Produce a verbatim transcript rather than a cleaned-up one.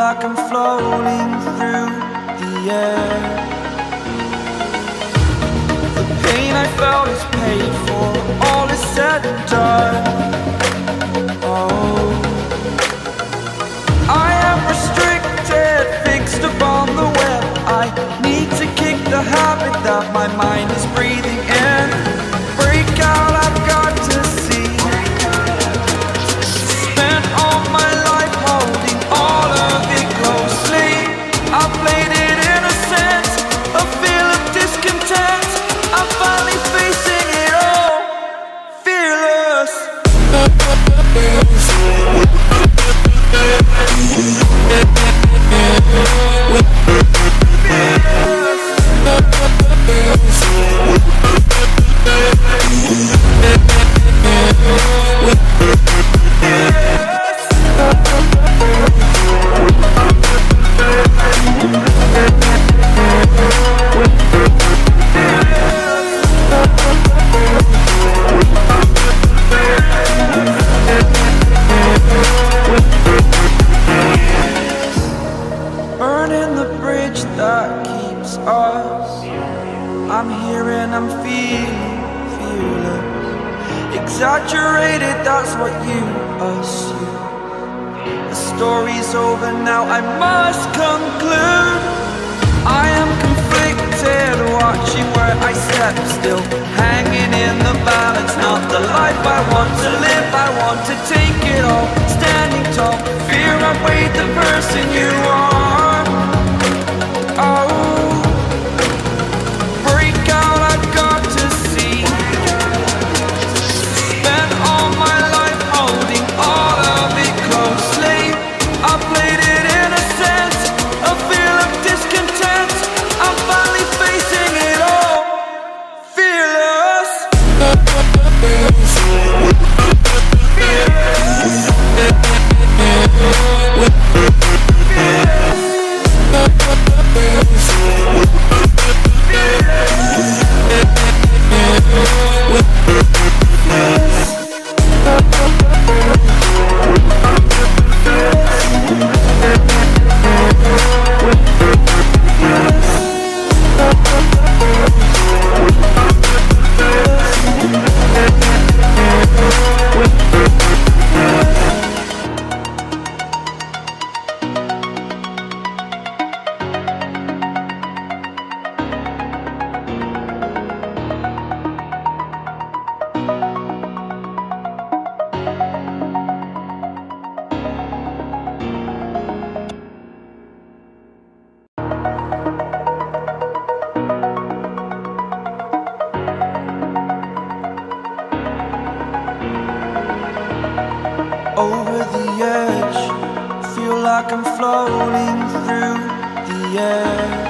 like I'm floating through the air. The pain I felt is paid for, all is said and done. Oh, I am restricted, fixed upon the web. I need to kick the habit that my mind is breathing in. Break out, I've got to see. Spent all my life holding all of it closely. I played it innocent, a feel of discontent. I'm finally facing it all, fearless. Burning the bridge that keeps us. I'm here and I'm feeling fearless. Exaggerated, that's what you assume. The story's over now, I must conclude. I am conflicted, watching where I step still, hanging in the balance. Not the life I want to live, I want to take it all. Standing tall, fear outweighed the person you are. Oh, break out, I've got to see. Spent all my life holding all of it closely. I played it innocent, a feel of discontent. I'm finally facing it all, fearless. Over the edge, feel like I'm floating through the air.